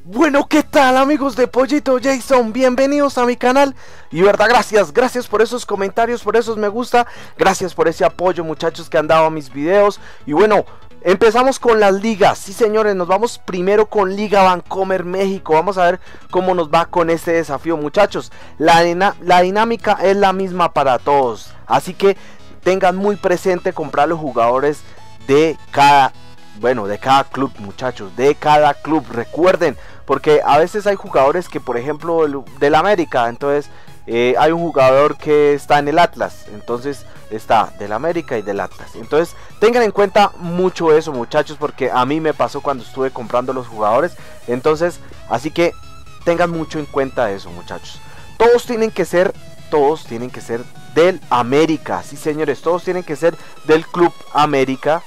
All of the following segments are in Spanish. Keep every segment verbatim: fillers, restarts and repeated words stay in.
Bueno, ¿qué tal amigos de Pollito Jason? Bienvenidos a mi canal. Y verdad, gracias, gracias por esos comentarios, por esos me gusta. Gracias por ese apoyo, muchachos, que han dado a mis videos. Y bueno, empezamos con las ligas. Sí, señores, nos vamos primero con Liga Vancomer México. Vamos a ver cómo nos va con este desafío, muchachos. La, la dinámica es la misma para todos, así que tengan muy presente comprar los jugadores de cada Bueno, de cada club, muchachos, de cada club, recuerden, porque a veces hay jugadores que, por ejemplo, el, del América, entonces eh, hay un jugador que está en el Atlas, entonces está del América y del Atlas, entonces tengan en cuenta mucho eso, muchachos, porque a mí me pasó cuando estuve comprando los jugadores, entonces, así que tengan mucho en cuenta eso, muchachos. Todos tienen que ser, todos tienen que ser del América, sí, señores, todos tienen que ser del Club América.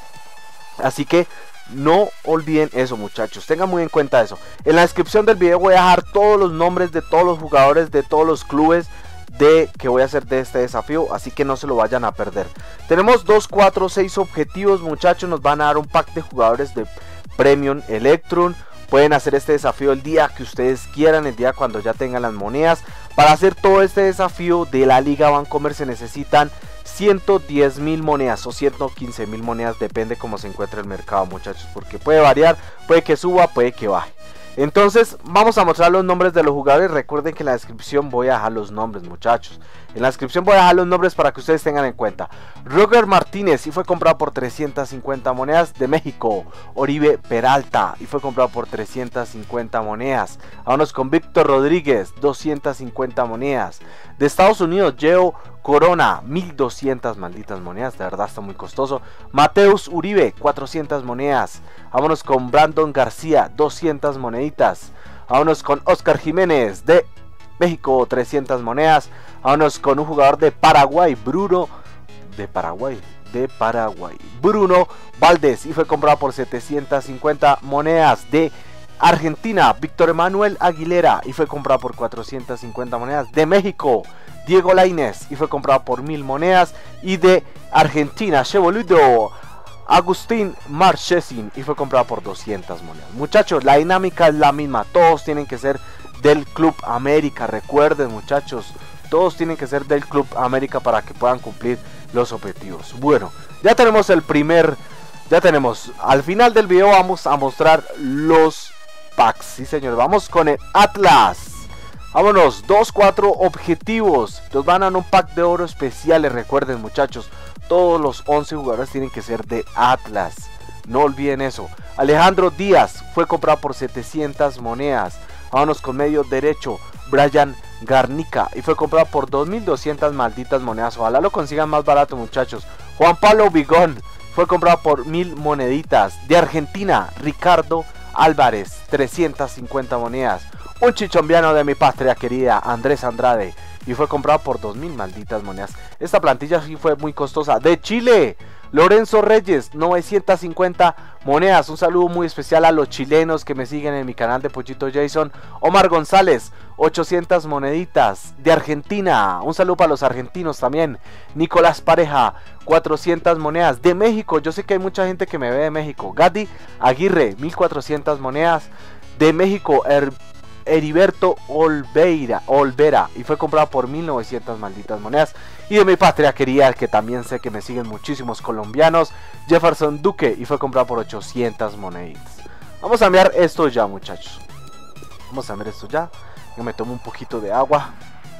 Así que no olviden eso, muchachos, tengan muy en cuenta eso. En la descripción del video voy a dejar todos los nombres de todos los jugadores de todos los clubes de que voy a hacer de este desafío, así que no se lo vayan a perder. Tenemos dos, cuatro, seis objetivos, muchachos. Nos van a dar un pack de jugadores de Premium Electrum. Pueden hacer este desafío el día que ustedes quieran, el día cuando ya tengan las monedas. Para hacer todo este desafío de la Liga Vancomer se necesitan ciento diez mil monedas o ciento quince mil monedas, depende cómo se encuentre el mercado, muchachos, porque puede variar, puede que suba, puede que baje. Entonces vamos a mostrar los nombres de los jugadores. Recuerden que en la descripción voy a dejar los nombres, muchachos. En la descripción voy a dejar los nombres para que ustedes tengan en cuenta. Roger Martínez y fue comprado por trescientas cincuenta monedas, de México. Oribe Peralta y fue comprado por trescientas cincuenta monedas. Vámonos con Víctor Rodríguez, doscientas cincuenta monedas. De Estados Unidos, Geo Corona, mil doscientas malditas monedas, de verdad está muy costoso. Mateus Uribe, cuatrocientas monedas. Vámonos con Brandon García, doscientas moneditas. Vámonos con Oscar Jiménez de México, trescientas monedas. Vámonos con un jugador de Paraguay, Bruno de Paraguay, de Paraguay, Bruno Valdés, y fue comprado por setecientas cincuenta monedas. De Argentina, Víctor Emanuel Aguilera, y fue comprado por cuatrocientas cincuenta monedas. De México, Diego Lainez, y fue comprado por mil monedas. Y de Argentina, Chevoludo, Agustín Marchesin, y fue comprado por doscientas monedas. Muchachos, la dinámica es la misma, todos tienen que ser del Club América, recuerden, muchachos, todos tienen que ser del Club América para que puedan cumplir los objetivos. Bueno, ya tenemos el primer, ya tenemos, al final del video vamos a mostrar los packs, sí señores, vamos con el Atlas. Vámonos, dos, cuatro objetivos, nos van a dar un pack de oro especiales, recuerden, muchachos, todos los once jugadores tienen que ser de Atlas, no olviden eso. Alejandro Díaz fue comprado por setecientas monedas. Vámonos con medio derecho, Brian Garnica, y fue comprado por dos mil doscientas malditas monedas. Ojalá lo consigan más barato, muchachos. Juan Pablo Vigón fue comprado por mil moneditas. De Argentina, Ricardo Álvarez, trescientas cincuenta monedas. Un chichombiano de mi patria querida, Andrés Andrade, y fue comprado por dos mil malditas monedas. Esta plantilla sí fue muy costosa. De Chile, Lorenzo Reyes, novecientas cincuenta monedas. Un saludo muy especial a los chilenos que me siguen en mi canal de Pollito Jason. Omar González, ochocientas moneditas. De Argentina, un saludo para los argentinos también. Nicolás Pareja, cuatrocientas monedas. De México, yo sé que hay mucha gente que me ve de México. Gadi Aguirre, mil cuatrocientas monedas. De México, Her Heriberto Olveira, Olvera, y fue comprado por mil novecientas malditas monedas. Y de mi patria querida, que también sé que me siguen muchísimos colombianos, Jefferson Duque, y fue comprado por ochocientas moneditas. Vamos a enviar esto ya, muchachos. Vamos a enviar esto ya. Yo me tomo un poquito de agua.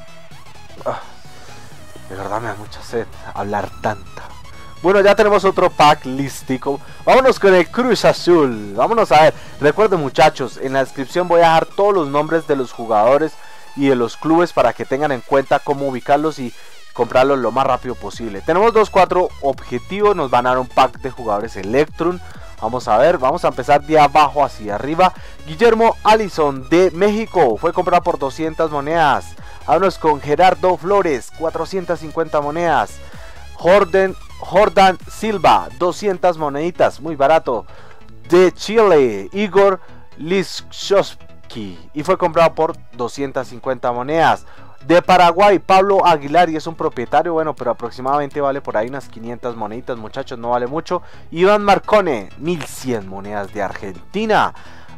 Ah, de verdad me da mucha sed hablar tanta. Bueno, ya tenemos otro pack listico. Vámonos con el Cruz Azul. Vámonos a ver. Recuerden, muchachos, en la descripción voy a dejar todos los nombres de los jugadores y de los clubes para que tengan en cuenta cómo ubicarlos y comprarlos lo más rápido posible. Tenemos dos, cuatro objetivos. Nos van a dar un pack de jugadores Electrum. Vamos a ver, vamos a empezar de abajo hacia arriba. Guillermo Allison de México fue comprado por doscientas monedas. Vámonos con Gerardo Flores, cuatrocientas cincuenta monedas. Jordan Jordan Silva, doscientas moneditas, muy barato. De Chile, Igor Liszczowski, y fue comprado por doscientas cincuenta monedas. De Paraguay, Pablo Aguilar, y es un propietario, bueno, pero aproximadamente vale por ahí unas quinientas moneditas, muchachos, no vale mucho. Iván Marcone, mil cien monedas. De Argentina,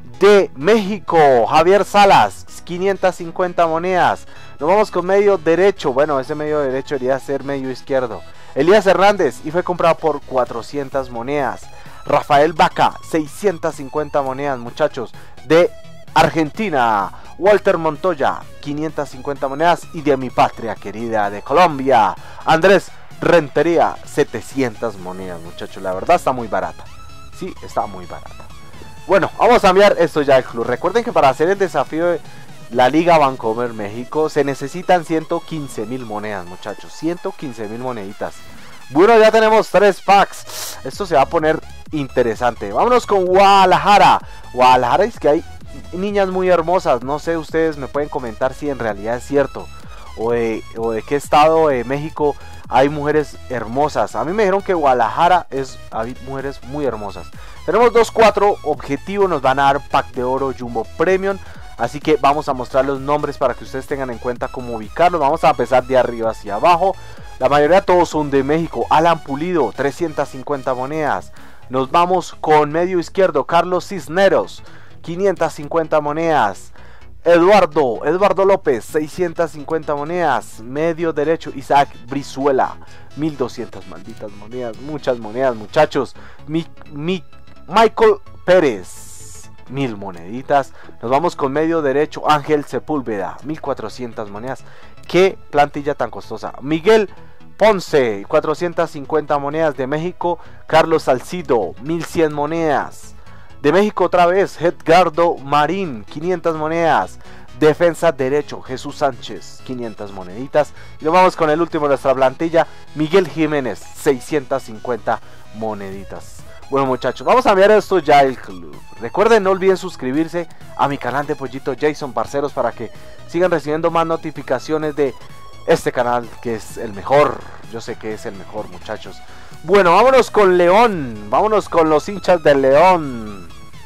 De México, Javier Salas, quinientas cincuenta monedas. Nos vamos con medio derecho. Bueno, ese medio derecho debería ser medio izquierdo. Elías Hernández y fue comprado por cuatrocientas monedas. Rafael Vaca, seiscientas cincuenta monedas, muchachos. De Argentina, Walter Montoya, quinientas cincuenta monedas. Y de mi patria querida de Colombia, Andrés Rentería, setecientas monedas, muchachos. La verdad está muy barata. Sí, está muy barata. Bueno, vamos a enviar esto ya al club. Recuerden que para hacer el desafío de la Liga Vancomer México se necesitan ciento quince mil monedas, muchachos. ciento quince mil moneditas. Bueno, ya tenemos tres packs. Esto se va a poner interesante. Vámonos con Guadalajara. Guadalajara es que hay niñas muy hermosas. No sé, ustedes me pueden comentar si en realidad es cierto. O de, o de qué estado de México hay mujeres hermosas. A mí me dijeron que Guadalajara es, hay mujeres muy hermosas. Tenemos dos cuatro objetivos. Nos van a dar pack de oro Jumbo Premium. Así que vamos a mostrar los nombres para que ustedes tengan en cuenta cómo ubicarlos. Vamos a empezar de arriba hacia abajo. La mayoría todos son de México. Alan Pulido, trescientas cincuenta monedas. Nos vamos con medio izquierdo, Carlos Cisneros, quinientas cincuenta monedas. Eduardo, Eduardo López, seiscientas cincuenta monedas. Medio derecho, Isaac Brizuela, mil doscientas malditas monedas. Muchas monedas, muchachos. Mi, mi, Michael Pérez, mil moneditas. Nos vamos con medio derecho, Ángel Sepúlveda, mil cuatrocientas monedas. Qué plantilla tan costosa. Miguel Ponce, cuatrocientas cincuenta monedas. De México, Carlos Salcido, mil cien monedas. De México otra vez, Edgardo Marín, quinientas monedas. Defensa derecho, Jesús Sánchez, quinientas moneditas. Y nos vamos con el último de nuestra plantilla, Miguel Jiménez, seiscientas cincuenta moneditas. Bueno, muchachos, vamos a enviar esto ya al club. Recuerden, no olviden suscribirse a mi canal de Pollito Jason, parceros, para que sigan recibiendo más notificaciones de este canal, que es el mejor. Yo sé que es el mejor, muchachos. Bueno, vámonos con León. Vámonos con los hinchas del León.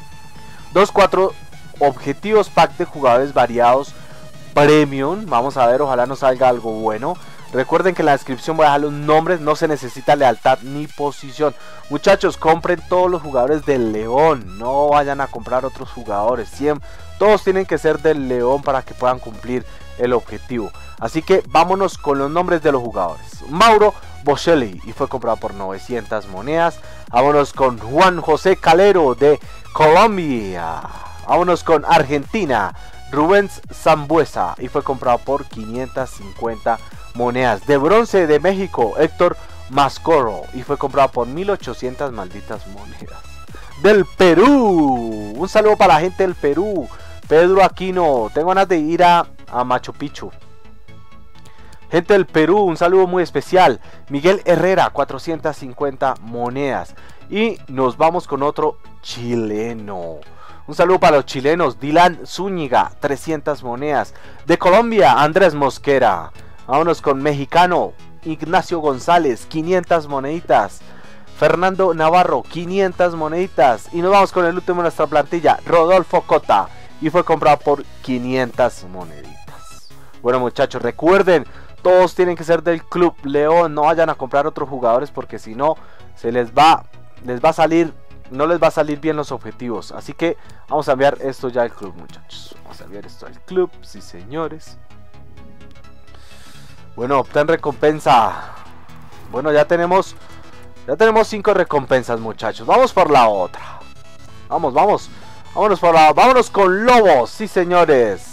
dos cuatro objetivos, pack de jugadores variados Premium. Vamos a ver, ojalá nos salga algo bueno. Recuerden que en la descripción voy a dejar los nombres. No se necesita lealtad ni posición. Muchachos, compren todos los jugadores del León. No vayan a comprar otros jugadores. Siempre, todos tienen que ser del León para que puedan cumplir el objetivo. Así que vámonos con los nombres de los jugadores. Mauro Bocelli y fue comprado por novecientas monedas. Vámonos con Juan José Calero de Colombia. Vámonos con Argentina, Rubens Zambuesa y fue comprado por quinientas cincuenta monedas. De bronce de México, Héctor Mascoro y fue comprado por mil ochocientas malditas monedas. Del Perú, un saludo para la gente del Perú. Pedro Aquino, tengo ganas de ir a, a Machu Picchu. Gente del Perú, un saludo muy especial. Miguel Herrera, cuatrocientas cincuenta monedas. Y nos vamos con otro chileno. Un saludo para los chilenos. Dylan Zúñiga, trescientas monedas. De Colombia, Andrés Mosquera. Vámonos con mexicano, Ignacio González, quinientas moneditas. Fernando Navarro, quinientas moneditas. Y nos vamos con el último de nuestra plantilla, Rodolfo Cota. Y fue comprado por quinientas moneditas. Bueno, muchachos, recuerden, todos tienen que ser del Club León. No vayan a comprar otros jugadores porque si no, se les va, les va a salir, no les va a salir bien los objetivos. Así que vamos a enviar esto ya al club, muchachos. Vamos a enviar esto al club, sí señores. Bueno, obtén recompensa. Bueno, ya tenemos, ya tenemos cinco recompensas, muchachos. Vamos por la otra. Vamos, vamos. Vámonos por la, vámonos con Lobos, sí señores.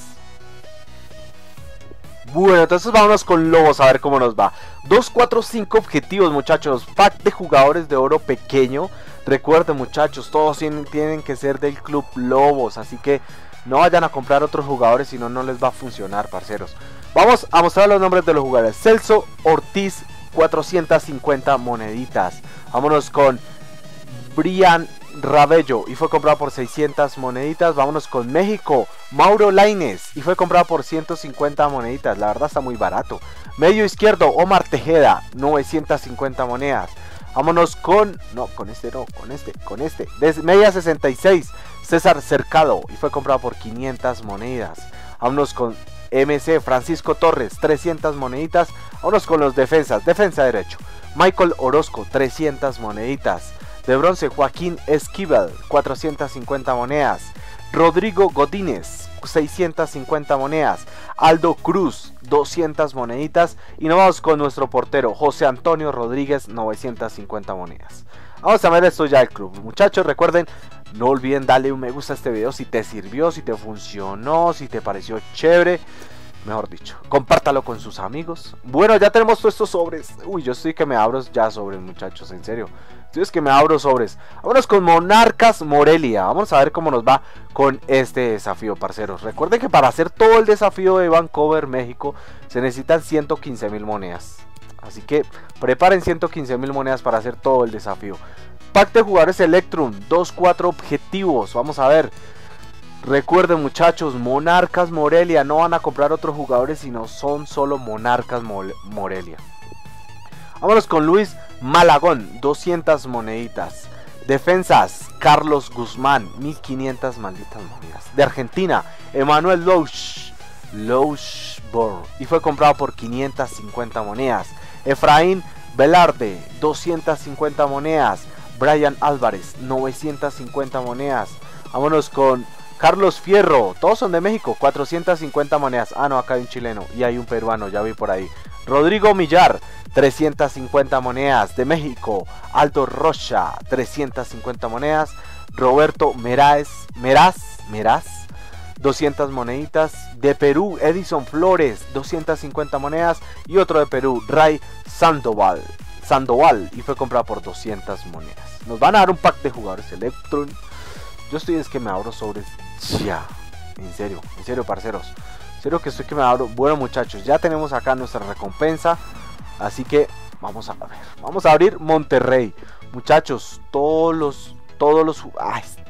Bueno, entonces vámonos con Lobos a ver cómo nos va. dos, cuatro, cinco objetivos, muchachos. Pack de jugadores de oro pequeño. Recuerden, muchachos, todos tienen, tienen que ser del Club Lobos. Así que no vayan a comprar otros jugadores, si no, no les va a funcionar, parceros. Vamos a mostrar los nombres de los jugadores. Celso Ortiz, cuatrocientas cincuenta moneditas. Vámonos con Brian Rabello y fue comprado por seiscientas moneditas. Vámonos con México, Mauro Lainez y fue comprado por ciento cincuenta moneditas. La verdad está muy barato. Medio izquierdo, Omar Tejeda, novecientas cincuenta monedas. Vámonos con, no, con este no, con este, con este. De media sesenta y seis, César Cercado y fue comprado por quinientas monedas. Vámonos con M C, Francisco Torres, trescientas moneditas. Vámonos con los defensas, defensa derecho, Michael Orozco, trescientas moneditas. De bronce, Joaquín Esquivel, cuatrocientas cincuenta monedas. Rodrigo Godínez, seiscientas cincuenta monedas. Aldo Cruz, doscientas moneditas. Y nos vamos con nuestro portero José Antonio Rodríguez, novecientas cincuenta monedas. Vamos a ver esto ya del club. Muchachos, recuerden, no olviden darle un me gusta a este video si te sirvió, si te funcionó, si te pareció chévere. Mejor dicho, compártalo con sus amigos. Bueno, ya tenemos todos estos sobres. Uy, yo estoy que me abro ya sobres, muchachos, en serio. Estoy es que me abro sobres. Vámonos con Monarcas Morelia. Vamos a ver cómo nos va con este desafío, parceros. Recuerden que para hacer todo el desafío de Vancouver, México, se necesitan ciento quince mil monedas. Así que preparen ciento quince mil monedas para hacer todo el desafío. Pack de jugadores Electrum, dos cuatro objetivos. Vamos a ver. Recuerden, muchachos, Monarcas Morelia, no van a comprar otros jugadores, sino son solo Monarcas Morelia. Vámonos con Luis Malagón, doscientas moneditas. Defensas, Carlos Guzmán, mil quinientas malditas monedas. De Argentina, Emanuel Louch, Louchbor, y fue comprado por quinientas cincuenta monedas. Efraín Velarde, doscientas cincuenta monedas. Brian Álvarez, novecientas cincuenta monedas. Vámonos con Carlos Fierro, todos son de México, cuatrocientas cincuenta monedas. Ah, no, acá hay un chileno y hay un peruano, ya vi por ahí. Rodrigo Millar, trescientas cincuenta monedas. De México, Aldo Rocha, trescientas cincuenta monedas. Roberto Meraz, Meraz, Meraz, doscientas moneditas. De Perú, Edison Flores, doscientas cincuenta monedas. Y otro de Perú, Ray Sandoval, Sandoval, y fue comprado por doscientas monedas. Nos van a dar un pack de jugadores Electron. Yo estoy es que me abro sobres ya. En serio, en serio, parceros. En serio que estoy que me abro. Bueno, muchachos, ya tenemos acá nuestra recompensa. Así que vamos a ver. Vamos a abrir Monterrey. Muchachos, todos los. Todos los. Ay, este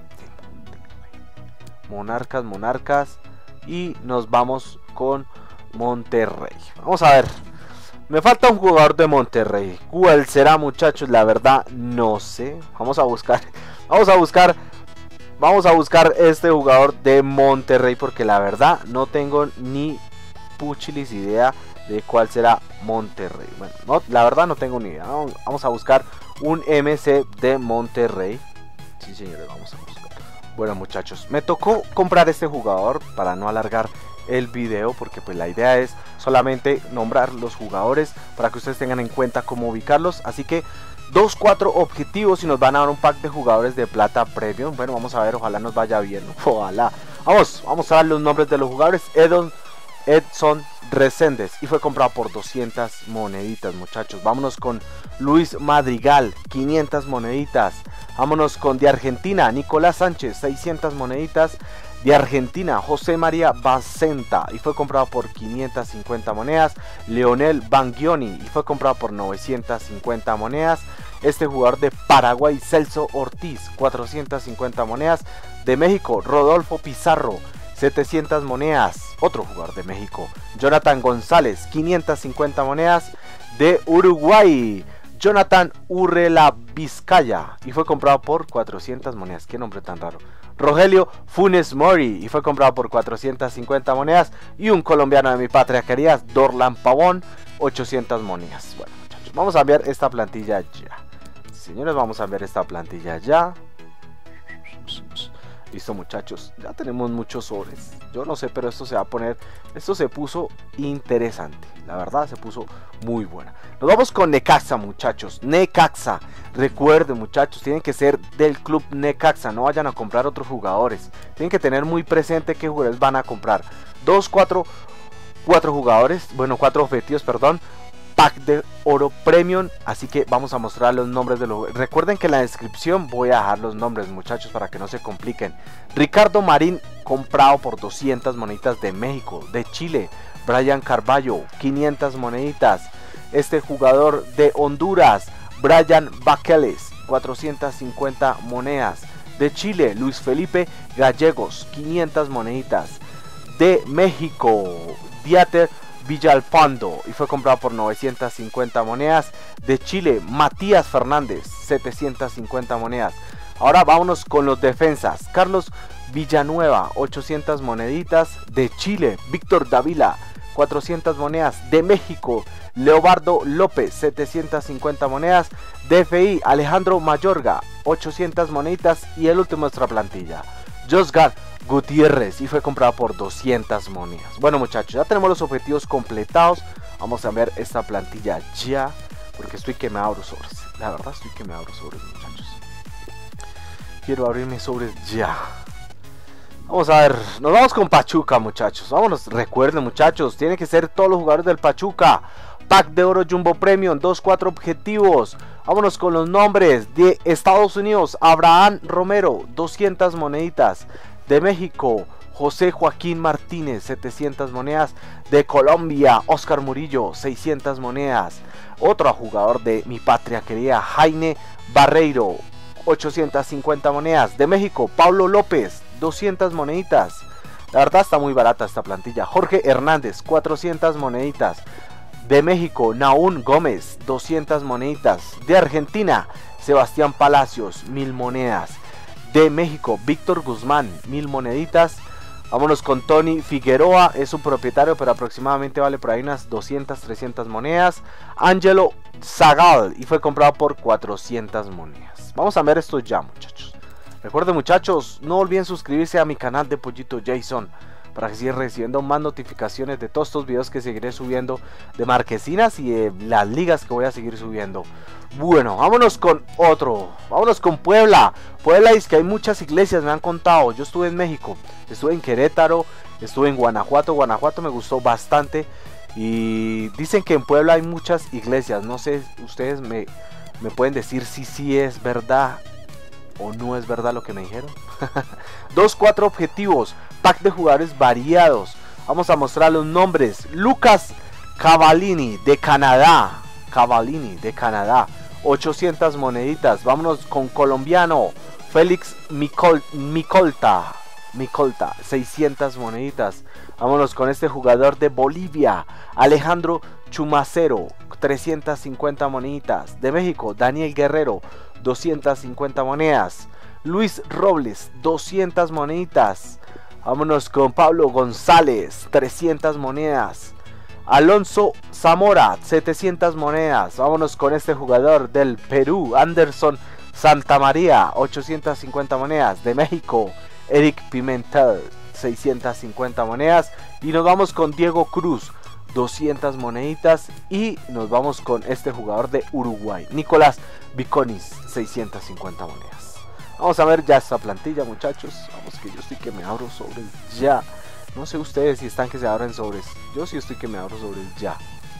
Monarcas, Monarcas. Y nos vamos con Monterrey. Vamos a ver. Me falta un jugador de Monterrey. ¿Cuál será, muchachos? La verdad, no sé. Vamos a buscar. Vamos a buscar. Vamos a buscar este jugador de Monterrey, porque la verdad no tengo ni puchilis idea de cuál será Monterrey. Bueno, no, la verdad no tengo ni idea. Vamos a buscar un M C de Monterrey. Sí, señores, vamos a buscar. Bueno, muchachos, me tocó comprar este jugador para no alargar el video, porque pues la idea es solamente nombrar los jugadores para que ustedes tengan en cuenta cómo ubicarlos. Así que dos cuatro objetivos y nos van a dar un pack de jugadores de plata premium. Bueno, vamos a ver, ojalá nos vaya bien. Ojalá. Vamos, vamos a dar los nombres de los jugadores. Edon, Edson Reséndez, y fue comprado por doscientas moneditas, muchachos. Vámonos con Luis Madrigal, quinientas moneditas. Vámonos con de Argentina, Nicolás Sánchez, seiscientas moneditas. De Argentina, José María Bacenta, y fue comprado por quinientas cincuenta monedas. Leonel Bangioni, y fue comprado por novecientas cincuenta monedas. Este jugador de Paraguay, Celso Ortiz, cuatrocientas cincuenta monedas. De México, Rodolfo Pizarro, setecientas monedas. Otro jugador de México, Jonathan González, quinientas cincuenta monedas. De Uruguay, Jonathan Urrela Vizcaya, y fue comprado por cuatrocientas monedas. Qué nombre tan raro. Rogelio Funes Mori, y fue comprado por cuatrocientas cincuenta monedas. Y un colombiano de mi patria querida, Dorlan Pavón, ochocientas monedas. Bueno, muchachos, vamos a enviar esta plantilla ya. Señores, vamos a enviar esta plantilla ya. Listo, muchachos, ya tenemos muchos sobres. Yo no sé, pero esto se va a poner. Esto se puso interesante. La verdad, se puso muy buena. Nos vamos con Necaxa, muchachos. Necaxa. Recuerden, muchachos, tienen que ser del club Necaxa. No vayan a comprar otros jugadores. Tienen que tener muy presente qué jugadores van a comprar. Dos, cuatro, cuatro jugadores. Bueno, cuatro objetivos, perdón. Pack de oro premium. Así que vamos a mostrar los nombres de los. Recuerden que en la descripción voy a dejar los nombres, muchachos, para que no se compliquen. Ricardo Marín, comprado por doscientas moneditas. De México. De Chile, Brian Carballo, quinientas moneditas. Este jugador de Honduras, Brian Baqueles, cuatrocientas cincuenta monedas. De Chile, Luis Felipe Gallegos, quinientas moneditas. De México, Dieter Villalpando, y fue comprado por novecientas cincuenta monedas. De Chile, Matías Fernández, setecientas cincuenta monedas. Ahora vámonos con los defensas. Carlos Villanueva, ochocientas moneditas. De Chile, Víctor Dávila, cuatrocientas monedas. De México, Leobardo López, setecientas cincuenta monedas. De F I, Alejandro Mayorga, ochocientas moneditas. Y el último de nuestra plantilla, Josgar Gutiérrez y fue comprado por doscientas monedas. Bueno, muchachos, ya tenemos los objetivos completados. Vamos a ver esta plantilla ya, porque estoy que me abro sobres. La verdad estoy que me abro sobres, muchachos. Quiero abrirme sobres ya. Vamos a ver, nos vamos con Pachuca, muchachos. Vámonos, recuerden, muchachos, tienen que ser todos los jugadores del Pachuca. Pack de oro Jumbo Premium, dos cuatro objetivos. Vámonos con los nombres. De Estados Unidos, Abraham Romero, doscientas moneditas. De México, José Joaquín Martínez, setecientas monedas. De Colombia, Oscar Murillo, seiscientas monedas. Otro jugador de mi patria querida, Jaime Barreiro, ochocientas cincuenta monedas. De México, Pablo López, doscientas moneditas. La verdad está muy barata esta plantilla. Jorge Hernández, cuatrocientas moneditas. De México, Naún Gómez, doscientas moneditas. De Argentina, Sebastián Palacios, mil monedas. De México, Víctor Guzmán, mil moneditas. Vámonos con Tony Figueroa, es un propietario, pero aproximadamente vale por ahí unas doscientas, trescientas monedas. Angelo Zagal, y fue comprado por cuatrocientas monedas. Vamos a ver esto ya, muchachos. Recuerden, muchachos, no olviden suscribirse a mi canal de Pollito Jason, para que sigan recibiendo más notificaciones de todos estos videos que seguiré subiendo, de marquesinas y de las ligas que voy a seguir subiendo. Bueno, vámonos con otro. Vámonos con Puebla. Puebla es que hay muchas iglesias, me han contado. Yo estuve en México, estuve en Querétaro, estuve en Guanajuato. Guanajuato me gustó bastante. Y dicen que en Puebla hay muchas iglesias. No sé, ustedes me, me pueden decir si sí es verdad o no es verdad lo que me dijeron. Dos cuatro objetivos. Pack de jugadores variados. Vamos a mostrar los nombres. Lucas Cavallini de Canadá. Cavallini de Canadá. ochocientas moneditas. Vámonos con colombiano. Félix Micol Micolta. Micolta. seiscientas moneditas. Vámonos con este jugador de Bolivia. Alejandro Chumacero. trescientas cincuenta moneditas. De México, Daniel Guerrero. doscientas cincuenta monedas. Luis Robles. doscientas moneditas. Vámonos con Pablo González, trescientas monedas. Alonso Zamora, setecientas monedas. Vámonos con este jugador del Perú, Anderson Santamaría, ochocientas cincuenta monedas. De México, Eric Pimentel, seiscientas cincuenta monedas. Y nos vamos con Diego Cruz, doscientas moneditas. Y nos vamos con este jugador de Uruguay, Nicolás Viconis, seiscientas cincuenta monedas. Vamos a ver ya esta plantilla, muchachos. Vamos, que yo estoy que me abro sobres ya. No sé ustedes si están que se abren sobres. Yo sí estoy que me abro sobres ya.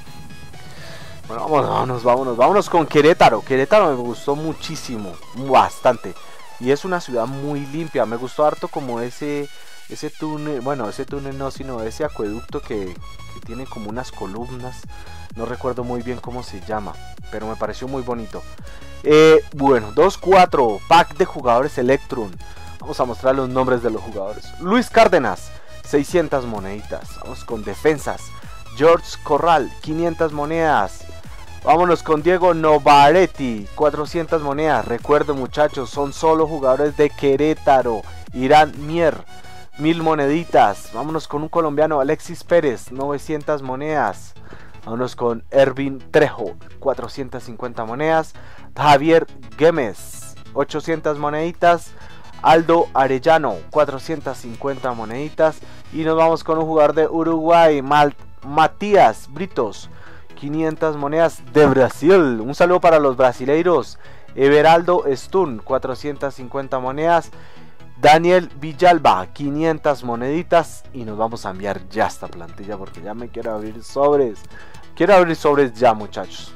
Bueno, vámonos, vámonos, vámonos. Vámonos con Querétaro. Querétaro me gustó muchísimo. Bastante. Y es una ciudad muy limpia. Me gustó harto como ese... Ese túnel, bueno, ese túnel no, sino ese acueducto que, que tiene como unas columnas. No recuerdo muy bien cómo se llama, pero me pareció muy bonito. Eh, bueno, dos cuatro, pack de jugadores Electrum. Vamos a mostrar los nombres de los jugadores. Luis Cárdenas, seiscientas moneditas. Vamos con defensas. George Corral, quinientas monedas. Vámonos con Diego Novaretti, cuatrocientas monedas. Recuerden, muchachos, son solo jugadores de Querétaro. Irán Mier, mil moneditas. Vámonos con un colombiano, Alexis Pérez, novecientas monedas. Vámonos con Ervin Trejo, cuatrocientas cincuenta monedas. Javier Gémez, ochocientas moneditas. Aldo Arellano, cuatrocientas cincuenta moneditas. Y nos vamos con un jugador de Uruguay, Mal Matías Britos, quinientas monedas. De Brasil, un saludo para los brasileiros. Everaldo Stun, cuatrocientas cincuenta monedas. Daniel Villalba, quinientas moneditas. Y nos vamos a enviar ya esta plantilla porque ya me quiero abrir sobres. Quiero abrir sobres ya, muchachos.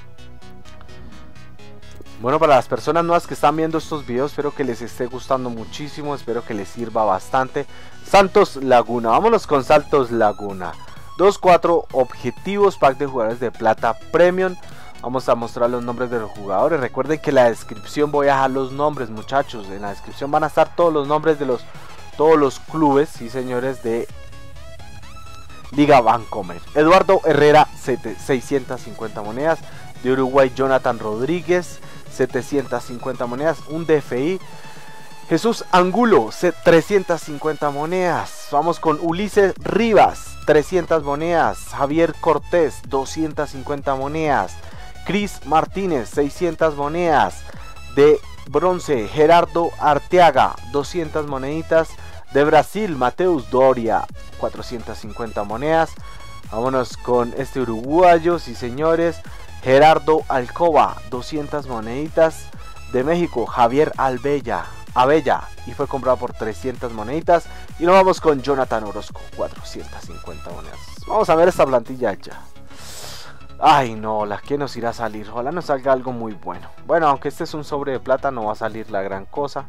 Bueno, para las personas nuevas que están viendo estos videos, espero que les esté gustando muchísimo. Espero que les sirva bastante. Santos Laguna, vámonos con Santos Laguna. dos cuatro objetivos, pack de jugadores de plata premium. Vamos a mostrar los nombres de los jugadores. Recuerden que en la descripción voy a dejar los nombres, muchachos. En la descripción van a estar todos los nombres de los todos los clubes, sí señores, de Liga Vancomer. Eduardo Herrera, seiscientas cincuenta monedas. De Uruguay, Jonathan Rodríguez, setecientas cincuenta monedas. Un D F I. Jesús Angulo, trescientas cincuenta monedas. Vamos con Ulises Rivas, trescientas monedas. Javier Cortés, doscientas cincuenta monedas. Cris Martínez, seiscientas monedas. De bronce, Gerardo Arteaga, doscientas moneditas. De Brasil, Mateus Doria, cuatrocientas cincuenta monedas. Vámonos con este uruguayo, sí señores, Gerardo Alcoba, doscientas moneditas. De México, Javier Albella, Abella, y fue comprado por trescientas moneditas. Y nos vamos con Jonathan Orozco, cuatrocientas cincuenta monedas. Vamos a ver esta plantilla ya. Ay no, la que nos irá a salir, ojalá nos salga algo muy bueno. Bueno, aunque este es un sobre de plata, no va a salir la gran cosa.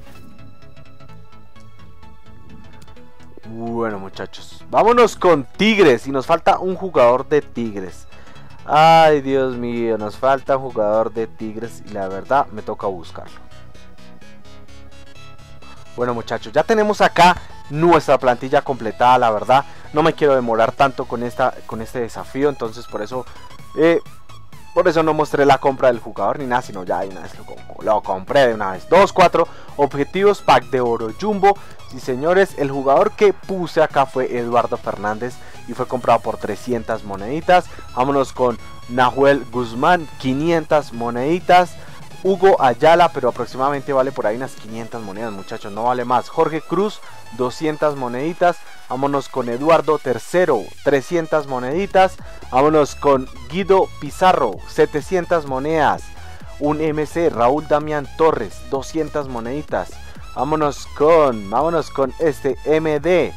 Bueno muchachos, vámonos con Tigres. Y nos falta un jugador de Tigres. Ay Dios mío, nos falta un jugador de Tigres. Y la verdad me toca buscarlo. Bueno muchachos, ya tenemos acá nuestra plantilla completada. La verdad no me quiero demorar tanto con, esta, con este desafío. Entonces por eso eh, Por eso no mostré la compra del jugador ni nada, sino ya de una vez lo, lo compré de una vez. Dos, cuatro objetivos, pack de oro jumbo. Sí señores, el jugador que puse acá fue Eduardo Fernández y fue comprado por trescientas moneditas. Vámonos con Nahuel Guzmán, quinientas moneditas. Hugo Ayala, pero aproximadamente vale por ahí unas quinientas monedas, muchachos, no vale más. Jorge Cruz, doscientas moneditas. Vámonos con Eduardo Tercero, trescientas moneditas. Vámonos con Guido Pizarro, setecientas monedas. Un M C, Raúl Damián Torres, doscientas moneditas. Vámonos con, vámonos con este M D,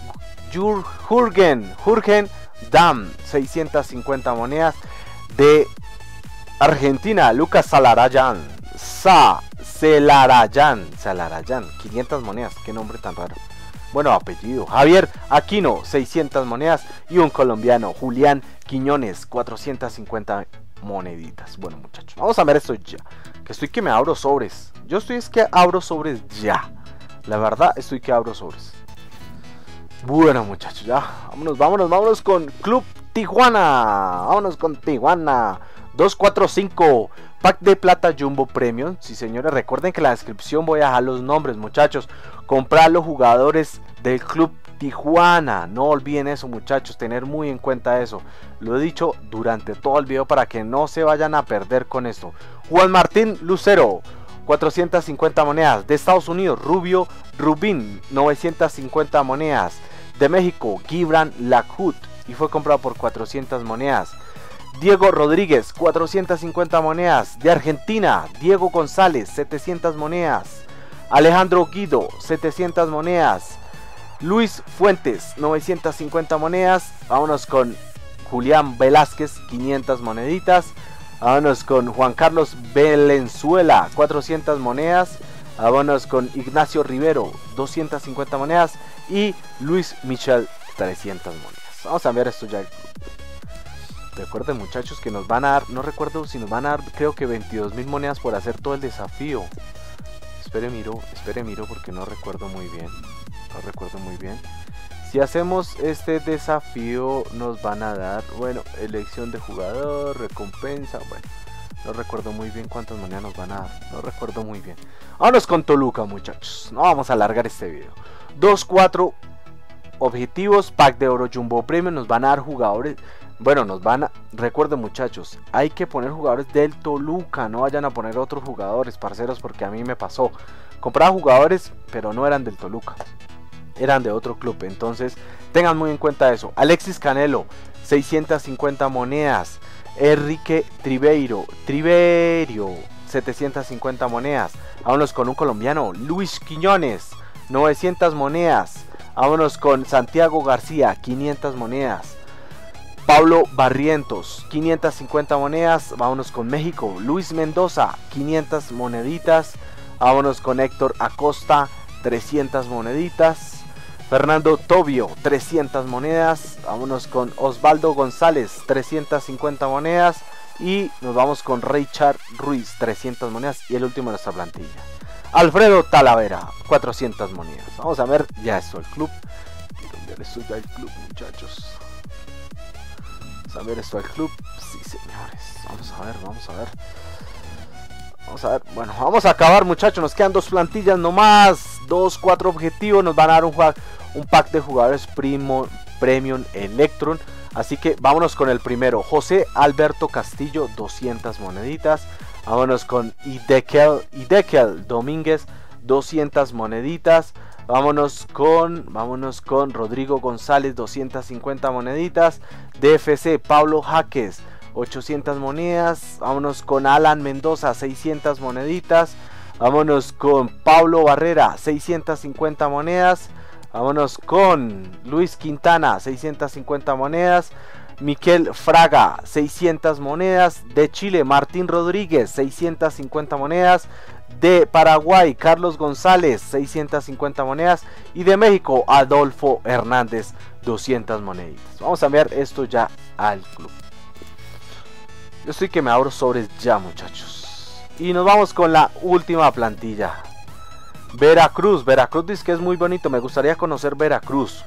Jürgen, Jürgen Damm, seiscientas cincuenta monedas. De Argentina, Lucas Salarayan, Sa, Celarayan, Salarayan, quinientas monedas, qué nombre tan raro. Bueno, apellido, Javier Aquino, seiscientas monedas. Y un colombiano, Julián Quiñones, cuatrocientas cincuenta moneditas. Bueno muchachos, vamos a ver esto ya, que estoy que me abro sobres. Yo estoy es que abro sobres ya. La verdad estoy que abro sobres. Bueno muchachos, ya, vámonos, vámonos, vámonos con Club Tijuana. Vámonos con Tijuana. dos cuatro cinco, pack de plata Jumbo Premium. Sí señores, recuerden que en la descripción voy a dejar los nombres, muchachos. Comprar los jugadores del Club Tijuana, no olviden eso muchachos, tener muy en cuenta eso. Lo he dicho durante todo el video para que no se vayan a perder con esto. Juan Martín Lucero, cuatrocientas cincuenta monedas. De Estados Unidos, Rubio Rubín, novecientas cincuenta monedas. De México, Gibran Lacut, y fue comprado por cuatrocientas monedas. Diego Rodríguez, cuatrocientas cincuenta monedas. De Argentina, Diego González, setecientas monedas. Alejandro Guido, setecientas monedas. Luis Fuentes, novecientas cincuenta monedas. Vámonos con Julián Velázquez, quinientas moneditas. Vámonos con Juan Carlos Valenzuela, cuatrocientas monedas. Vámonos con Ignacio Rivero, doscientas cincuenta monedas. Y Luis Michel, trescientas monedas. Vamos a ver esto ya. Recuerden muchachos que nos van a dar, no recuerdo si nos van a dar, creo que veintidós mil monedas por hacer todo el desafío. Espere miro, espere miro porque no recuerdo muy bien. No recuerdo muy bien. Si hacemos este desafío nos van a dar, bueno, elección de jugador, recompensa, bueno. No recuerdo muy bien cuántas monedas nos van a dar. No recuerdo muy bien. Vámonos con Toluca muchachos. No vamos a alargar este video. dos cuatro objetivos, pack de oro Jumbo Premium. Nos van a dar jugadores. Bueno, nos van a... Recuerden muchachos, hay que poner jugadores del Toluca. No vayan a poner otros jugadores, parceros, porque a mí me pasó. Compraba jugadores, pero no eran del Toluca. Eran de otro club, entonces tengan muy en cuenta eso. Alexis Canelo, seiscientas cincuenta monedas. Enrique Triveiro, Triverio, setecientas cincuenta monedas. Vámonos con un colombiano, Luis Quiñones, novecientas monedas. Vámonos con Santiago García, quinientas monedas. Pablo Barrientos, quinientas cincuenta monedas. Vámonos con México, Luis Mendoza, quinientas moneditas. Vámonos con Héctor Acosta, trescientas moneditas. Fernando Tobio, trescientas monedas. Vámonos con Osvaldo González, trescientas cincuenta monedas. Y nos vamos con Richard Ruiz, trescientas monedas. Y el último de nuestra plantilla, Alfredo Talavera, cuatrocientas monedas. Vamos a ver ya esto, el club. ¿Dónde esto ya el club, muchachos? Vamos a ver esto, el club. Sí, señores. Vamos a ver, vamos a ver. Vamos a ver, bueno, vamos a acabar muchachos, nos quedan dos plantillas nomás, dos, cuatro objetivos, nos van a dar un, un pack de jugadores Primo, Premium Electron, así que vámonos con el primero, José Alberto Castillo, doscientas moneditas, vámonos con Idekel, Idekel Domínguez, doscientas moneditas, Vámonos con, vámonos con Rodrigo González, doscientas cincuenta moneditas. D F C Pablo Jaques, ochocientas monedas. Vámonos con Alan Mendoza, seiscientas moneditas. Vámonos con Pablo Barrera, seiscientas cincuenta monedas. Vámonos con Luis Quintana, seiscientas cincuenta monedas. Miquel Fraga, seiscientas monedas. De Chile, Martín Rodríguez, seiscientas cincuenta monedas. De Paraguay, Carlos González, seiscientas cincuenta monedas. Y de México, Adolfo Hernández, doscientas moneditas. Vamos a enviar esto ya al club. Yo estoy que me abro sobres ya, muchachos. Y nos vamos con la última plantilla. Veracruz, Veracruz dice que es muy bonito. Me gustaría conocer Veracruz.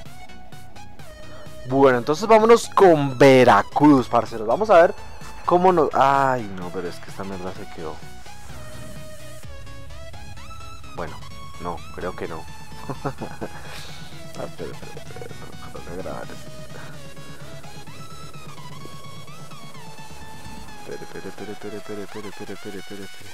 Bueno, entonces vámonos con Veracruz, parceros. Vamos a ver cómo nos... Ay, no, pero es que esta mierda se quedó. Bueno, no, creo que no. ah, espera, espera, espera, espera, espera, grabar esto. Espera, espera, espera, espera, espera, espera, espera, espera, espera, espera.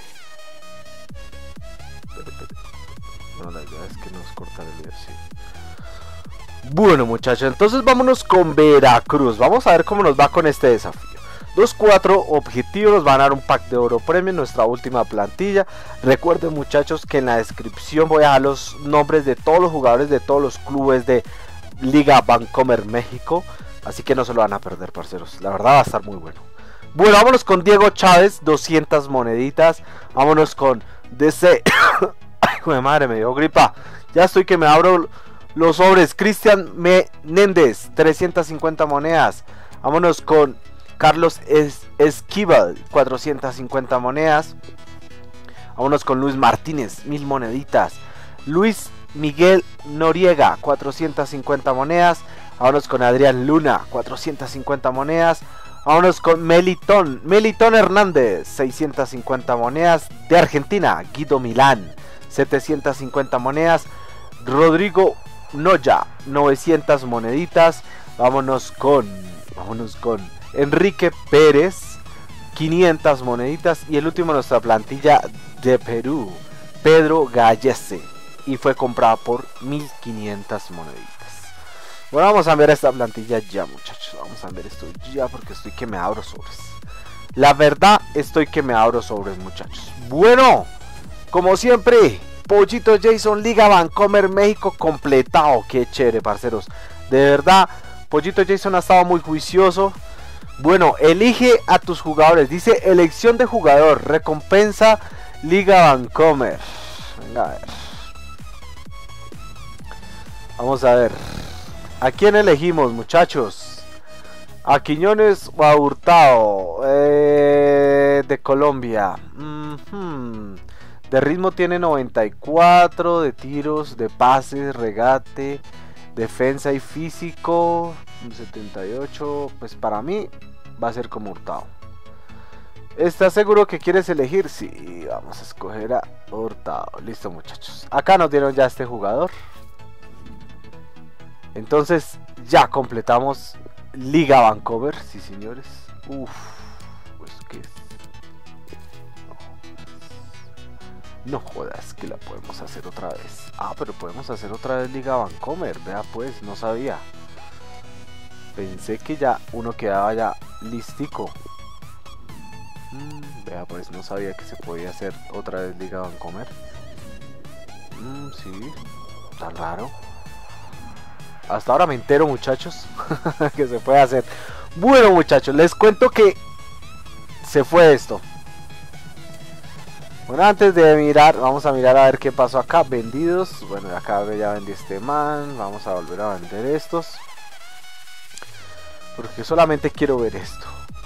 Espera, espera. No, la idea es que nos cortar el video, sí. Bueno, muchachos, entonces vámonos con Veracruz. Vamos a ver cómo nos va con este desafío. Dos cuatro objetivos, nos van a dar un pack de oro premio en nuestra última plantilla. Recuerden, muchachos, que en la descripción voy a dejar los nombres de todos los jugadores de todos los clubes de Liga Vancomer México. Así que no se lo van a perder, parceros. La verdad va a estar muy bueno. Bueno, vámonos con Diego Chávez, doscientas moneditas. Vámonos con D C. Hijo de madre, me dio gripa. Ya estoy que me abro los sobres. Cristian Menéndez, trescientas cincuenta monedas. Vámonos con Carlos es Esquivel, cuatrocientas cincuenta monedas. Vámonos con Luis Martínez, mil moneditas. Luis Miguel Noriega, cuatrocientas cincuenta monedas. Vámonos con Adrián Luna, cuatrocientas cincuenta monedas. Vámonos con Melitón, Melitón Hernández, seiscientas cincuenta monedas. De Argentina, Guido Milán, setecientas cincuenta monedas. Rodrigo Noya, novecientas moneditas. Vámonos con, vámonos con Enrique Pérez, quinientas moneditas. Y el último de nuestra plantilla de Perú, Pedro Gallese, y fue comprada por mil quinientas moneditas. Bueno, vamos a ver esta plantilla ya, muchachos. Vamos a ver esto ya porque estoy que me abro sobres. La verdad, estoy que me abro sobres, muchachos. Bueno, como siempre, Pollito Jason, Liga Vancomer México completado. Qué chévere, parceros. De verdad, Pollito Jason ha estado muy juicioso. Bueno, elige a tus jugadores. Dice elección de jugador, recompensa Liga Vancomer. Venga, a ver. Vamos a ver. ¿A quién elegimos, muchachos? ¿A Quiñones o a Hurtado? Eh, de Colombia. Mm-hmm. De ritmo tiene noventa y cuatro. De tiros, de pases, regate, defensa y físico setenta y ocho. Pues para mí va a ser como Hurtado. ¿Estás seguro que quieres elegir? Sí, vamos a escoger a Hurtado. Listo, muchachos. Acá nos dieron ya este jugador. Entonces ya completamos Liga Vancomer. Sí, señores. Uff, pues que no jodas que la podemos hacer otra vez. Ah, pero podemos hacer otra vez Liga Vancomer. Vea pues, no sabía. Pensé que ya uno quedaba ya listico. Mm, vea pues, no sabía que se podía hacer otra vez Liga Vancomer. Mm, sí, tan raro. Hasta ahora me entero, muchachos, que se puede hacer. Bueno, muchachos, les cuento que se fue esto. Bueno, antes de mirar, vamos a mirar a ver qué pasó acá. Vendidos. Bueno, acá ya vendí este man. Vamos a volver a vender estos, porque solamente quiero ver esto.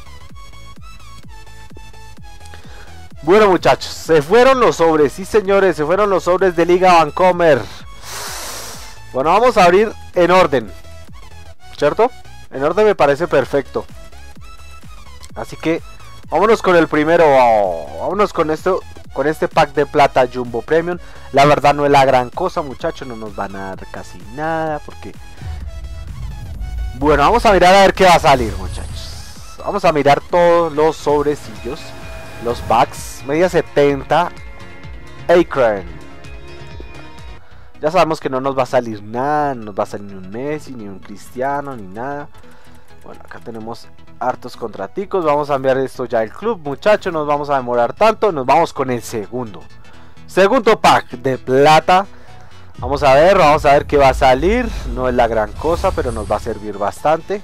Bueno, muchachos, se fueron los sobres. Sí, señores, se fueron los sobres de Liga Vancomer. Bueno, vamos a abrir en orden, ¿cierto? En orden me parece perfecto. Así que vámonos con el primero. Oh, vámonos con esto, con este pack de plata Jumbo Premium. La verdad no es la gran cosa, muchachos. No nos van a dar casi nada porque... Bueno, vamos a mirar a ver qué va a salir, muchachos. Vamos a mirar todos los sobrecillos, los packs. Media setenta Akron. Ya sabemos que no nos va a salir nada, no nos va a salir ni un Messi, ni un Cristiano, ni nada. Bueno, acá tenemos hartos contraticos. Vamos a enviar esto ya al club, muchachos. No nos vamos a demorar tanto. Nos vamos con el segundo. Segundo pack de plata. Vamos a ver, vamos a ver qué va a salir. No es la gran cosa, pero nos va a servir bastante.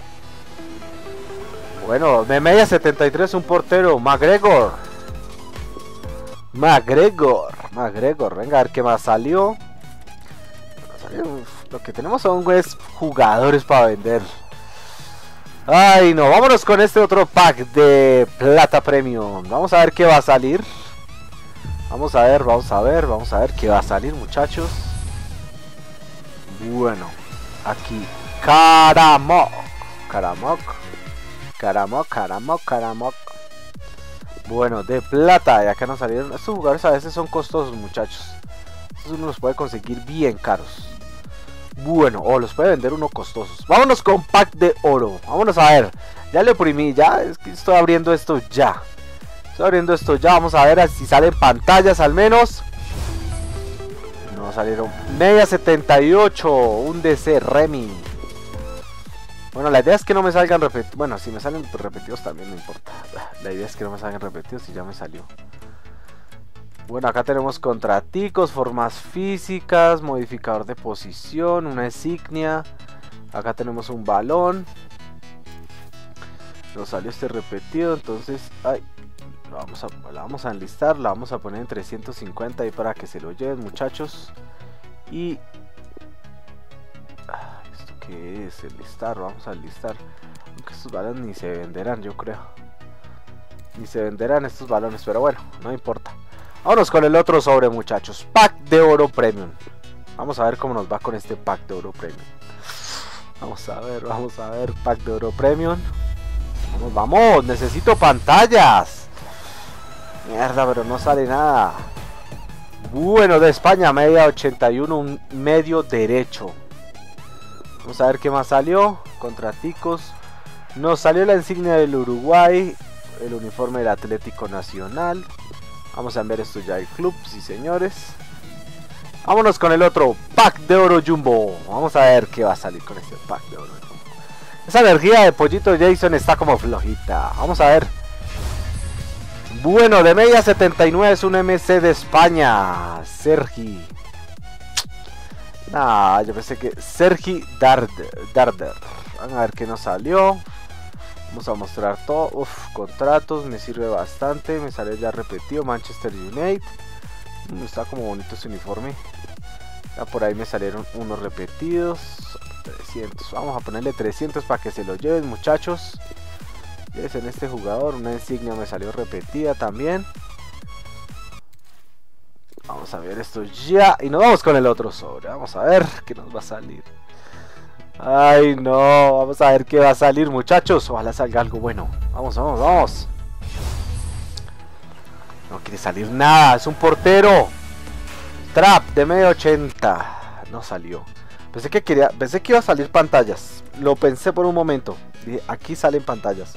Bueno, de media setenta y tres, un portero. McGregor. McGregor. McGregor. Venga, a ver qué más salió. Uf, lo que tenemos son pues, jugadores para vender. Ay no, vámonos con este otro pack de plata premium. Vamos a ver qué va a salir. Vamos a ver, vamos a ver, vamos a ver qué va a salir, muchachos. Bueno, aquí Karamok. Karamok. Karamok, Karamok, Karamok. Bueno, de plata. Y acá nos salieron. Estos jugadores a veces son costosos, muchachos. Estos uno los puede conseguir bien caros. Bueno, o los puede vender uno costosos. Vámonos con pack de oro. Vámonos a ver. Ya le oprimí, ya. Es que estoy abriendo esto ya. Estoy abriendo esto ya. Vamos a ver si salen pantallas al menos. No salieron. Media setenta y ocho. Un D C Remy. Bueno, la idea es que no me salgan repetidos. Bueno, si me salen repetidos también no importa. La idea es que no me salgan repetidos y ya me salió. Bueno, acá tenemos contraticos, formas físicas, modificador de posición, una insignia. Acá tenemos un balón. Nos salió este repetido, entonces, ay, lo vamos a, la vamos a enlistar, la vamos a poner en trescientos cincuenta ahí para que se lo lleven, muchachos. Y... ¿esto qué es? Enlistar, vamos a enlistar. Aunque estos balones ni se venderán, yo creo. Ni se venderán estos balones, pero bueno, no importa. Vámonos con el otro sobre, muchachos. Pack de oro premium. Vamos a ver cómo nos va con este pack de oro premium. Vamos a ver, vamos a ver. Pack de oro premium. Vamos, vamos. Necesito pantallas. Mierda, pero no sale nada. Bueno, de España, media ochenta y uno. Un medio derecho. Vamos a ver qué más salió. Contraticos. Nos salió la insignia del Uruguay. El uniforme del Atlético Nacional. Vamos a enviar esto ya al club, sí señores. Vámonos con el otro pack de oro jumbo. Vamos a ver qué va a salir con este pack de oro jumbo. Esa energía de pollito Jason está como flojita. Vamos a ver. Bueno, de media setenta y nueve es un M C de España. Sergi. Nah, yo pensé que Sergi Darder. Darder. Vamos a ver qué nos salió. Vamos a mostrar todo. Uf, contratos, me sirve bastante. Me sale ya repetido. Manchester United. Mm, está como bonito ese uniforme. Ya por ahí me salieron unos repetidos. trescientos. Vamos a ponerle trescientos para que se lo lleven, muchachos. Es en este jugador. Una insignia me salió repetida también. Vamos a ver esto ya. Y nos vamos con el otro sobre. Vamos a ver qué nos va a salir. Ay no, vamos a ver qué va a salir, muchachos. Ojalá salga algo bueno. Vamos, vamos, vamos. No quiere salir nada, es un portero. Trap de media ochenta. No salió. Pensé que quería, pensé que iba a salir pantallas. Lo pensé por un momento. Dije, aquí salen pantallas.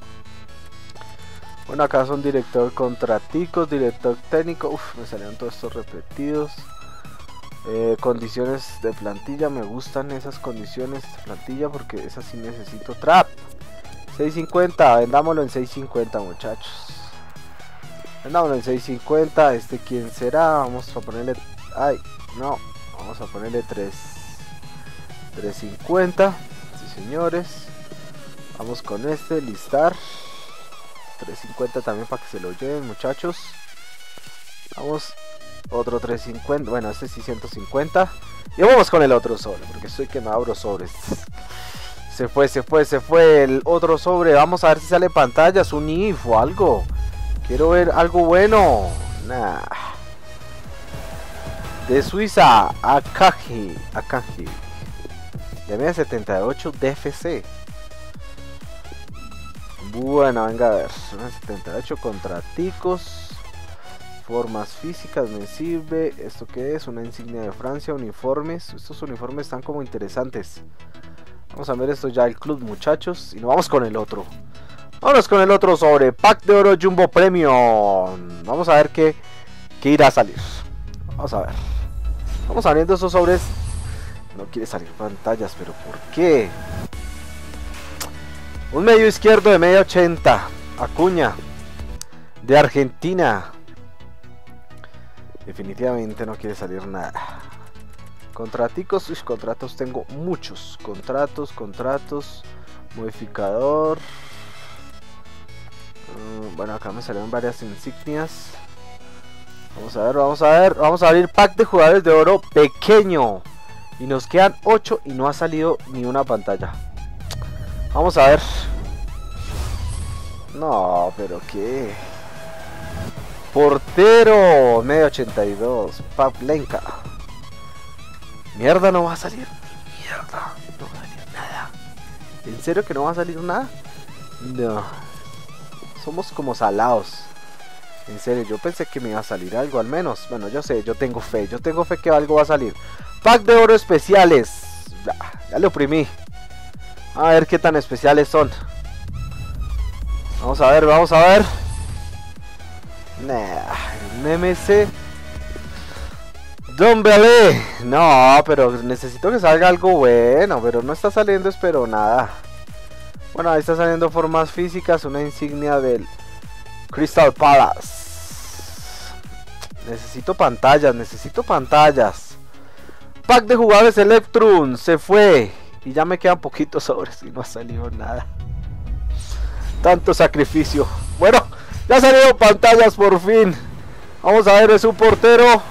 Bueno, acá son director contraticos, director técnico. Uf, me salieron todos estos repetidos. Eh, condiciones de plantilla, me gustan esas condiciones de plantilla porque esas sí necesito. Trap seiscientos cincuenta, vendámoslo en seiscientos cincuenta, muchachos. Vendámoslo en seiscientos cincuenta. Este quién será, vamos a ponerle, ay no, vamos a ponerle tres cincuenta. Sí señores, vamos con este, listar tres cincuenta también para que se lo lleven, muchachos. Vamos. Otro trescientos cincuenta, bueno, este sí ciento cincuenta. Y vamos con el otro sobre, porque estoy que no abro sobres. Se fue, se fue, se fue el otro sobre. Vamos a ver si sale pantallas, un I F o algo. Quiero ver algo bueno. Nah. De Suiza, Akanji. Akanji. De media setenta y ocho, D F C. Bueno, venga a ver. setenta y ocho contraticos. Formas físicas me sirve. ¿Esto qué es? Una insignia de Francia. Uniformes. Estos uniformes están como interesantes. Vamos a ver esto ya el club, muchachos. Y nos vamos con el otro. Vámonos con el otro sobre. Pack de oro Jumbo Premium. Vamos a ver qué, qué irá a salir. Vamos a ver. Vamos abriendo esos sobres. No quiere salir pantallas, pero ¿por qué? Un medio izquierdo de media ochenta. Acuña. De Argentina. Definitivamente no quiere salir nada. Contraticos. Uy, contratos tengo muchos. Contratos, contratos. Modificador. Uh, bueno, acá me salieron varias insignias. Vamos a ver, vamos a ver. Vamos a abrir pack de jugadores de oro pequeño. Y nos quedan ocho y no ha salido ni una pantalla. Vamos a ver. No, pero qué. Portero, medio ochenta y dos. Pavlenka. Mierda, no va a salir. Mierda, no va a salir nada. ¿En serio que no va a salir nada? No. Somos como salados. En serio, yo pensé que me iba a salir algo al menos. Bueno, yo sé, yo tengo fe. Yo tengo fe que algo va a salir. Pack de oro especiales. Ya, ya le oprimí. A ver qué tan especiales son. Vamos a ver, vamos a ver. Nah, un M C. Don Belé. No, pero necesito que salga algo bueno. Pero no está saliendo, espero nada. Bueno, ahí está saliendo formas físicas. Una insignia del Crystal Palace. Necesito pantallas, necesito pantallas. Pack de jugadores Electrum. Se fue. Y ya me quedan poquitos sobres y no ha salido nada. Tanto sacrificio. Bueno, ya salieron pantallas por fin. Vamos a ver, es un portero.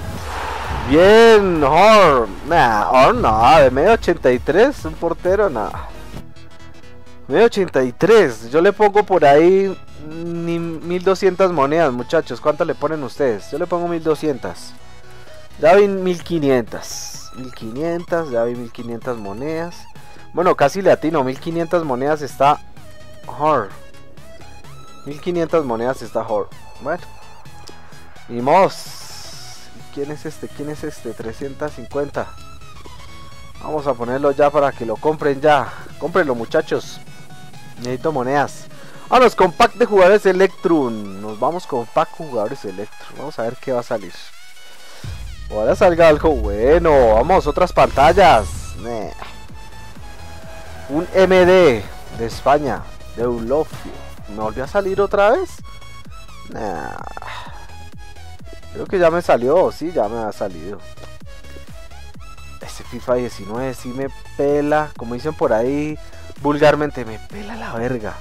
Bien, Horn. Nah, Horn no, de medio ochenta y tres. Un portero, nada. medio ochenta y tres. Yo le pongo por ahí ni mil doscientas monedas, muchachos. ¿Cuánto le ponen ustedes? Yo le pongo mil doscientas. Ya vi mil quinientas. mil quinientas, ya vi mil quinientas monedas. Bueno, casi le atino. mil quinientas monedas está Horn. mil quinientas monedas está Horn. Bueno. Y Moss. ¿Quién es este? ¿Quién es este? trescientos cincuenta. Vamos a ponerlo ya para que lo compren ya. Cómprenlo, muchachos. Necesito monedas. Vámonos con pack de jugadores Electrum. Nos vamos con pack de jugadores Electrum. Vamos a ver qué va a salir. Ojalá salga algo bueno. Vamos, otras pantallas. Nah. Un M D de España. De Eulofio. ¿Me volvió a salir otra vez? Nah. Creo que ya me salió. Sí, ya me ha salido. Ese FIFA diecinueve sí me pela. Como dicen por ahí vulgarmente, me pela la verga.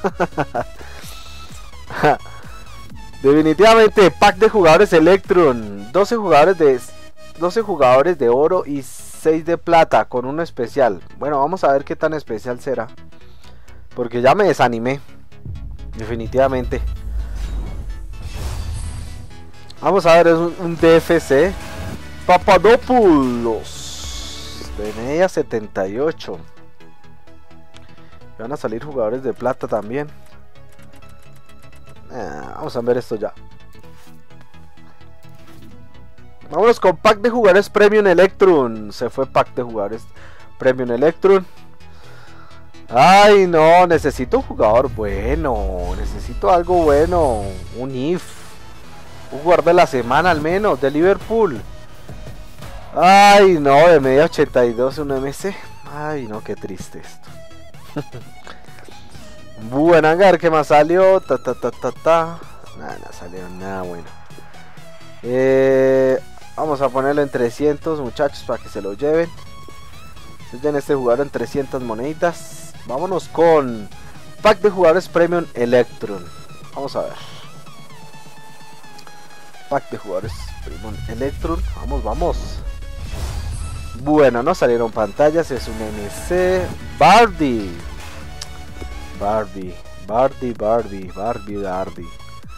Definitivamente, pack de jugadores Electrum. doce jugadores de doce jugadores de oro y seis de plata con uno especial. Bueno, vamos a ver qué tan especial será. Porque ya me desanimé. Definitivamente. Vamos a ver, es un, un D F C. Papadopoulos. De media setenta y ocho. Van a salir jugadores de plata también. Eh, vamos a ver esto ya. Vámonos con pack de jugadores Premium Electrum. Se fue pack de jugadores Premium Electrum. Ay, no, necesito un jugador bueno. Necesito algo bueno. Un I F. Un jugador de la semana al menos. De Liverpool. Ay, no, de media ochenta y dos un M C. Ay, no, qué triste esto. Bueno, a ver qué más salió. Ta ta ta ta ta. Nada, no salió nada bueno. Eh, vamos a ponerlo en trescientos, muchachos, para que se lo lleven. Se lleven este jugador en trescientas moneditas. Vámonos con pack de jugadores Premium Electrum. Vamos a ver. Pack de jugadores Premium Electrum. Vamos, vamos. Bueno, no salieron pantallas. Es un M C. Barbie. Barbie. Barbie, Barbie. Barbie, Barbie.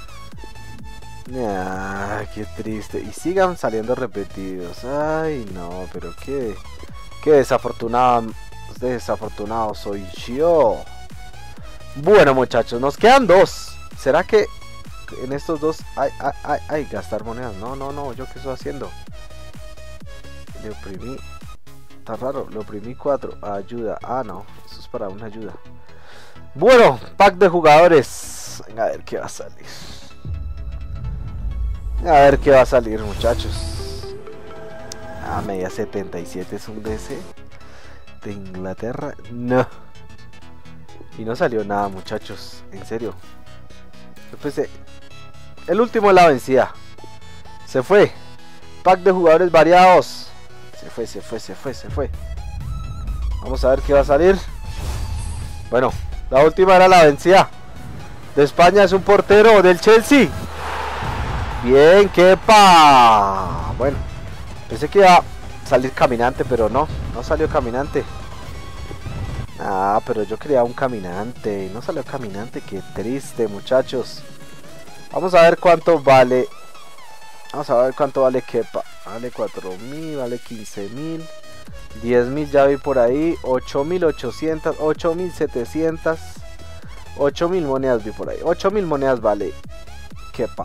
Ah, qué triste. Y sigan saliendo repetidos. Ay, no, pero qué. Qué desafortunado. Desafortunado soy yo. Bueno, muchachos, nos quedan dos. ¿Será que en estos dos hay, hay, hay, hay gastar monedas? No, no, no. ¿Yo qué estoy haciendo? Le oprimí. Está raro. Le oprimí cuatro. Ayuda. Ah, no. Eso es para una ayuda. Bueno, pack de jugadores. Venga, a ver qué va a salir. A ver qué va a salir, muchachos. Ah, media setenta y siete es un D C de Inglaterra. No. Y no salió nada, muchachos. En serio. Después de... El último de la vencida. Se fue. Pack de jugadores variados. Se fue, se fue, se fue, se fue. Vamos a ver qué va a salir. Bueno, la última era la vencida. De España es un portero del Chelsea. Bien, Kepa. Bueno, pensé que iba a salir caminante, pero no. No salió caminante. Ah, pero yo quería un caminante. No salió caminante, qué triste, muchachos. Vamos a ver cuánto vale. Vamos a ver cuánto vale Kepa. Vale cuatro mil, vale quince mil, diez mil ya vi por ahí, ocho mil ochocientos, ocho mil setecientos, ocho mil monedas vi por ahí. ocho mil monedas vale Kepa.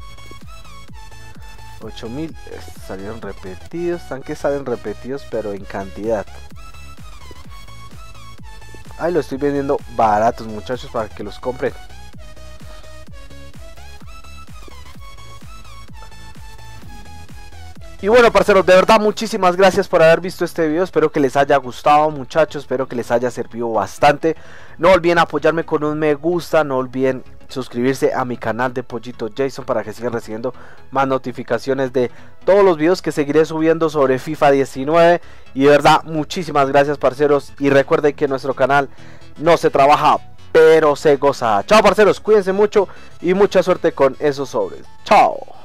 ocho mil eh, salieron repetidos. Están que salen repetidos, pero en cantidad. Ahí lo estoy vendiendo baratos, muchachos, para que los compren. Y bueno, parceros, de verdad muchísimas gracias por haber visto este video. Espero que les haya gustado, muchachos. Espero que les haya servido bastante. No olviden apoyarme con un me gusta. No olviden suscribirse a mi canal de Pollito Jason para que sigan recibiendo más notificaciones de todos los videos que seguiré subiendo sobre FIFA diecinueve. Y de verdad muchísimas gracias, parceros. Y recuerden que en nuestro canal no se trabaja, pero se goza. Chao, parceros, cuídense mucho y mucha suerte con esos sobres. Chao.